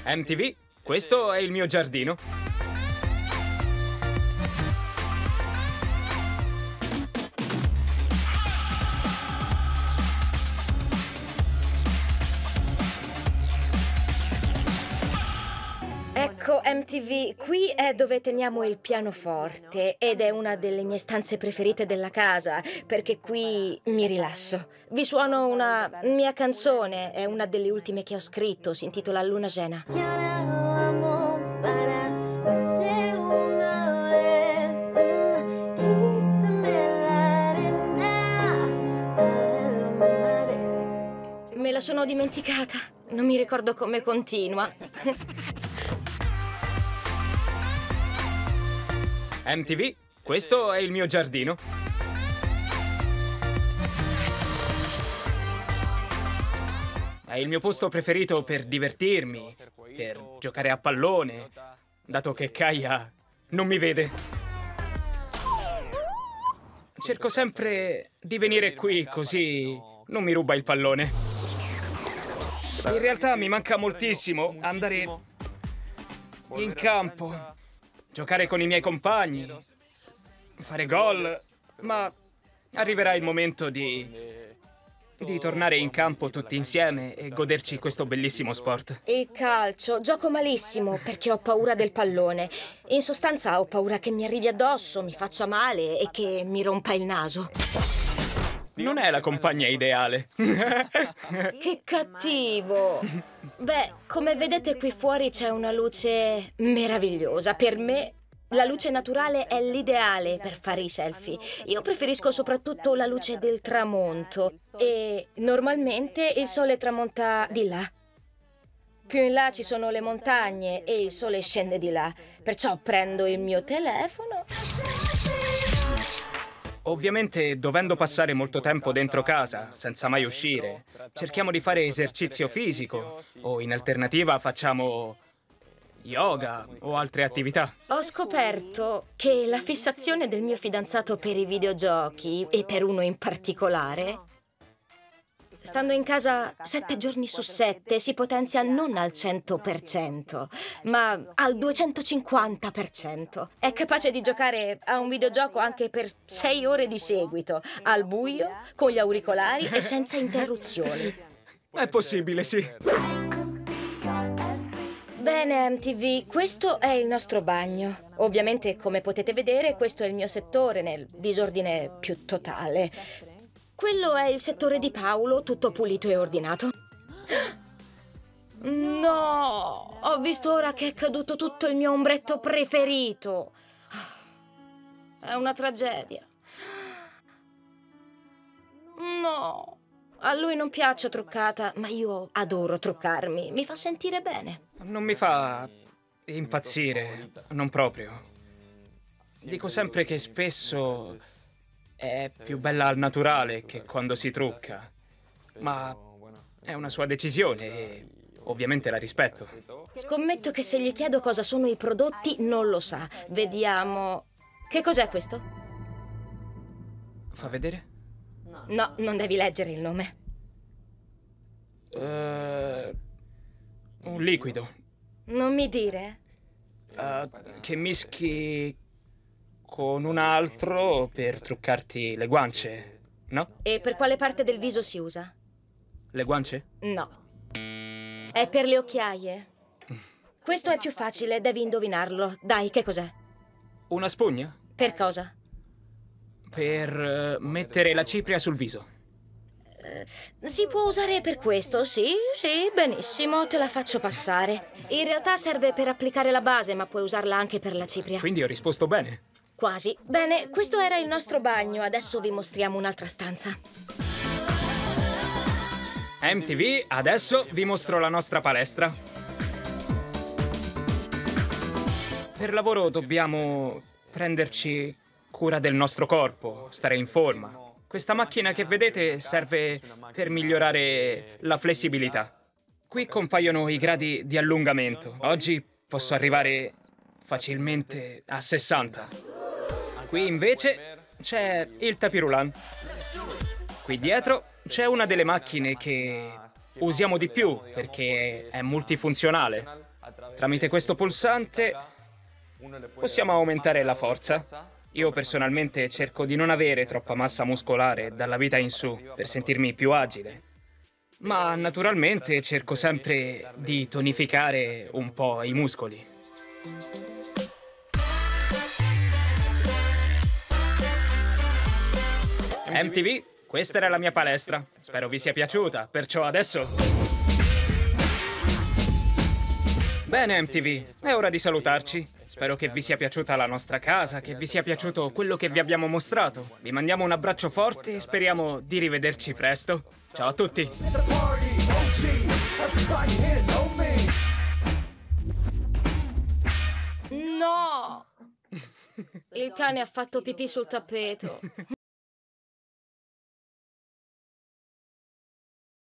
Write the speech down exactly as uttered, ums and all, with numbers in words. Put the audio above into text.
M T V, questo è il mio giardino. Ecco, M T V, qui è dove teniamo il pianoforte ed è una delle mie stanze preferite della casa, perché qui mi rilasso. Vi suono una mia canzone, è una delle ultime che ho scritto, si intitola Luna Llena. Me la sono dimenticata, non mi ricordo come continua. M T V, questo è il mio giardino. È il mio posto preferito per divertirmi, per giocare a pallone, dato che Kaya non mi vede. Cerco sempre di venire qui, così non mi ruba il pallone. In realtà mi manca moltissimo andare in campo, giocare con i miei compagni, fare gol, ma arriverà il momento di... di tornare in campo tutti insieme e goderci questo bellissimo sport. Il calcio, gioco malissimo perché ho paura del pallone. In sostanza ho paura che mi arrivi addosso, mi faccia male e che mi rompa il naso. Non è la compagna ideale. Che cattivo! Beh, come vedete qui fuori c'è una luce meravigliosa. Per me la luce naturale è l'ideale per fare i selfie. Io preferisco soprattutto la luce del tramonto e normalmente il sole tramonta di là. Più in là ci sono le montagne e il sole scende di là. Perciò prendo il mio telefono. Ovviamente, dovendo passare molto tempo dentro casa, senza mai uscire, cerchiamo di fare esercizio fisico o in alternativa facciamo yoga o altre attività. Ho scoperto che la fissazione del mio fidanzato per i videogiochi, e per uno in particolare, stando in casa sette giorni su sette, si potenzia non al cento per cento, ma al duecentocinquanta per cento. È capace di giocare a un videogioco anche per sei ore di seguito, al buio, con gli auricolari e senza interruzioni. È possibile, sì. Bene, M T V, questo è il nostro bagno. Ovviamente, come potete vedere, questo è il mio settore nel disordine più totale. Quello è il settore di Paolo, tutto pulito e ordinato. No! Ho visto ora che è caduto tutto il mio ombretto preferito. È una tragedia. No! A lui non piaccio truccata, ma io adoro truccarmi. Mi fa sentire bene. Non mi fa impazzire, non proprio. Dico sempre che spesso è più bella al naturale che quando si trucca. Ma è una sua decisione e ovviamente la rispetto. Scommetto che se gli chiedo cosa sono i prodotti non lo sa. Vediamo... Che cos'è questo? Fa vedere? No, non devi leggere il nome. Uh, un liquido. Non mi dire? Uh, che mischi con un altro per truccarti le guance, no? E per quale parte del viso si usa? Le guance? No. È per le occhiaie. Questo è più facile, devi indovinarlo. Dai, che cos'è? Una spugna? Per cosa? Per uh, mettere la cipria sul viso. Uh, si può usare per questo, sì, sì, benissimo, te la faccio passare. In realtà serve per applicare la base, ma puoi usarla anche per la cipria. Quindi ho risposto bene. Quasi. Bene, questo era il nostro bagno, adesso vi mostriamo un'altra stanza. M T V, adesso vi mostro la nostra palestra. Per lavoro dobbiamo prenderci cura del nostro corpo, stare in forma. Questa macchina che vedete serve per migliorare la flessibilità. Qui compaiono i gradi di allungamento. Oggi posso arrivare facilmente a sessanta. Qui invece c'è il tapirulan. Qui dietro c'è una delle macchine che usiamo di più perché è multifunzionale. Tramite questo pulsante possiamo aumentare la forza. Io personalmente cerco di non avere troppa massa muscolare dalla vita in su per sentirmi più agile. Ma naturalmente cerco sempre di tonificare un po' i muscoli. M T V, questa era la mia palestra. Spero vi sia piaciuta, perciò adesso... Bene M T V, è ora di salutarci. Spero che vi sia piaciuta la nostra casa, che vi sia piaciuto quello che vi abbiamo mostrato. Vi mandiamo un abbraccio forte e speriamo di rivederci presto. Ciao a tutti! No! Il cane ha fatto pipì sul tappeto.